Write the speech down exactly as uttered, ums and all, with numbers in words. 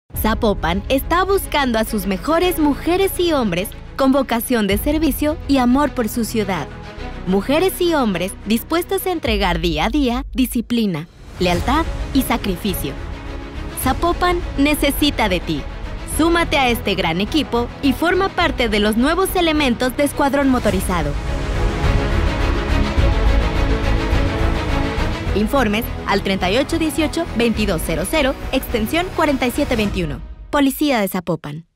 Zapopan está buscando a sus mejores mujeres y hombres con vocación de servicio y amor por su ciudad. Mujeres y hombres dispuestos a entregar día a día disciplina, lealtad y sacrificio. Zapopan necesita de ti. Súmate a este gran equipo y forma parte de los nuevos elementos de Escuadrón Motorizado. Informes al treinta y ocho dieciocho veintidós cero cero, extensión cuarenta y siete veintiuno. Policía de Zapopan.